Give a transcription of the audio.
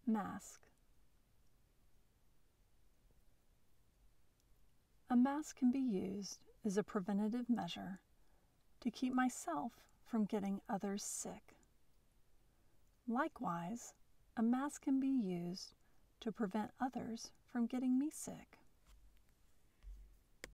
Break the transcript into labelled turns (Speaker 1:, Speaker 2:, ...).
Speaker 1: Mask. A mask can be used as a preventative measure to keep myself from getting others sick. Likewise, a mask can be used to prevent others from getting me sick.